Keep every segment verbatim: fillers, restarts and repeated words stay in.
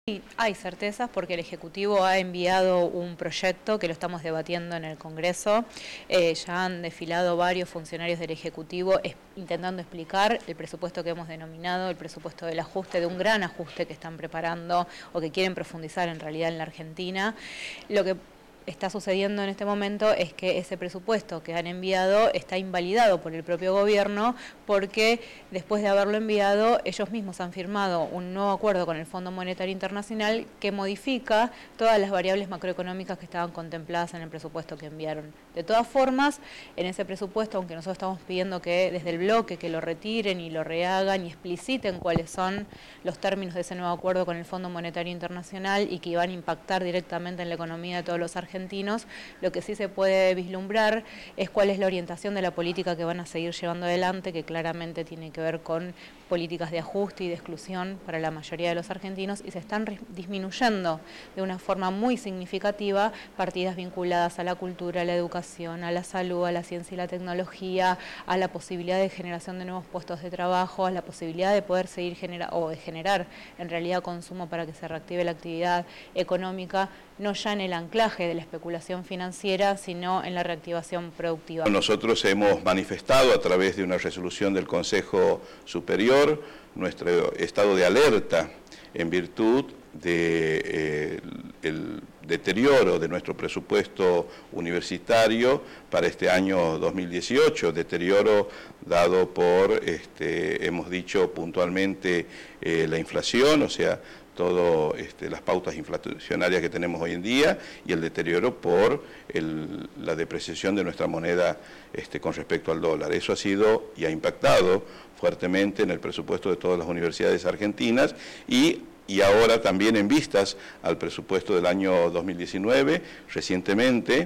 Sí, hay certezas porque el Ejecutivo ha enviado un proyecto que lo estamos debatiendo en el Congreso. Eh, ya han desfilado varios funcionarios del Ejecutivo es, intentando explicar el presupuesto que hemos denominado, el presupuesto del ajuste, de un gran ajuste que están preparando o que quieren profundizar en realidad en la Argentina. Lo que está sucediendo en este momento es que ese presupuesto que han enviado está invalidado por el propio gobierno porque después de haberlo enviado ellos mismos han firmado un nuevo acuerdo con el Fondo Monetario Internacional que modifica todas las variables macroeconómicas que estaban contempladas en el presupuesto que enviaron. De todas formas, en ese presupuesto, aunque nosotros estamos pidiendo que desde el bloque que lo retiren y lo rehagan y expliciten cuáles son los términos de ese nuevo acuerdo con el Fondo Monetario Internacional y que iban a impactar directamente en la economía de todos los argentinos, argentinos, lo que sí se puede vislumbrar es cuál es la orientación de la política que van a seguir llevando adelante, que claramente tiene que ver con políticas de ajuste y de exclusión para la mayoría de los argentinos, y se están disminuyendo de una forma muy significativa partidas vinculadas a la cultura, a la educación, a la salud, a la ciencia y la tecnología, a la posibilidad de generación de nuevos puestos de trabajo, a la posibilidad de poder seguir generando o de generar en realidad consumo para que se reactive la actividad económica, no ya en el anclaje de la especulación financiera, sino en la reactivación productiva. Nosotros hemos manifestado a través de una resolución del Consejo Superior nuestro estado de alerta en virtud de, eh, el deterioro de nuestro presupuesto universitario para este año dos mil dieciocho, deterioro dado por, este, hemos dicho puntualmente, eh, la inflación, o sea, todas este, las pautas inflacionarias que tenemos hoy en día y el deterioro por el, la depreciación de nuestra moneda este, con respecto al dólar. Eso ha sido y ha impactado fuertemente en el presupuesto de todas las universidades argentinas y Y ahora también en vistas al presupuesto del año dos mil diecinueve, recientemente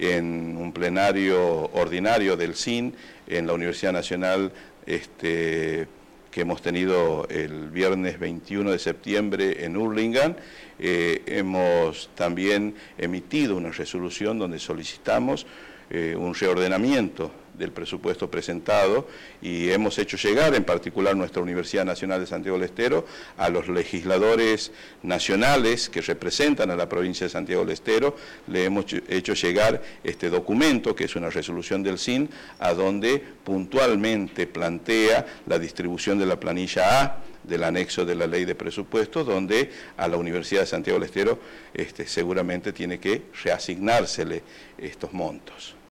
en un plenario ordinario del S I N en la Universidad Nacional este, que hemos tenido el viernes veintiuno de septiembre en Hurlingham, eh, hemos también emitido una resolución donde solicitamos eh, un reordenamiento del presupuesto presentado y hemos hecho llegar, en particular nuestra Universidad Nacional de Santiago del Estero, a los legisladores nacionales que representan a la provincia de Santiago del Estero, le hemos hecho llegar este documento, que es una resolución del S I N, a donde puntualmente plantea la distribución de la planilla A del anexo de la ley de presupuestos, donde a la Universidad de Santiago del Estero este, seguramente tiene que reasignársele estos montos.